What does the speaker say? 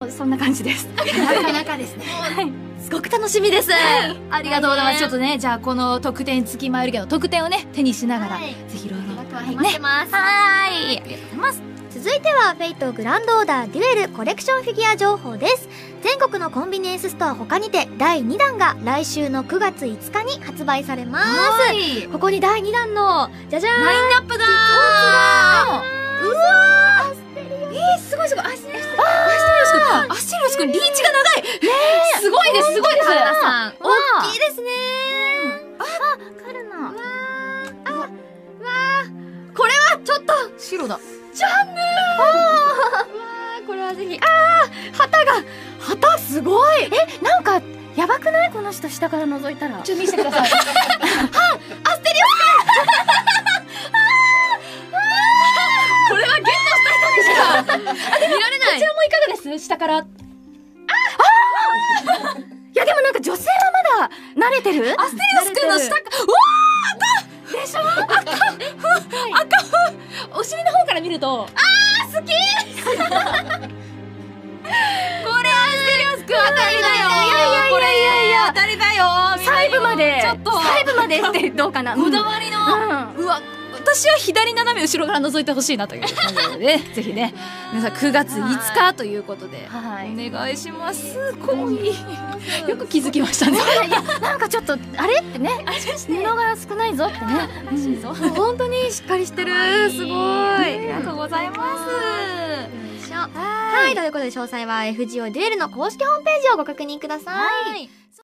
そんな感じです。 なかなかですね。 はい。 すごく楽しみです。 ありがとうございます。ちょっとね、じゃあこの特典付きマイル券の特典をね、手にしながら、 はいぜひいろいろ。 ワクワク待ってます。 はーい。ありがとうございます。 続いてはフェイトグランドオーダーデュエルコレクションフィギュア情報です。全国のコンビニエンスストア他にて第2弾が来週の9月5日に発売されます。 はい。 ここに第2弾のじゃじゃーんラインナップがうわーアステリオスすごいすごい。アステリオスくんリーチが長い。ねえ。すごいです、すごいです。 原田さん大きいい。 ですねカルナ。 これはちょっと白だ。 これはぜひ旗すごい。なんか、やばくないこの人下から覗いたら。ちょっと見せてください。 アステリオこれはゲットした人でしか見られないこちらもいかがです下から。いやでもなんか女性はまだ慣れてる。 アステリオスくんの下かでしょ。お尻の方から見ると。 好きこれアステリオスくん当たりだよいや当たりだよ細部まで。 ちょっと細部までってどうかな。 こだわりのうわ、私は左斜め後ろから覗いてほしいなという感じでね、ぜひね、皆さん9月5日ということで、お願いします。濃い。よく気づきましたね。いや、なんかちょっと、あれってね、布が少ないぞってね。らしいぞ。 本当にしっかりしてるすごいありがとうございます。 はい、ということで詳細は FGO デュエルの公式ホームページをご確認ください。 はい。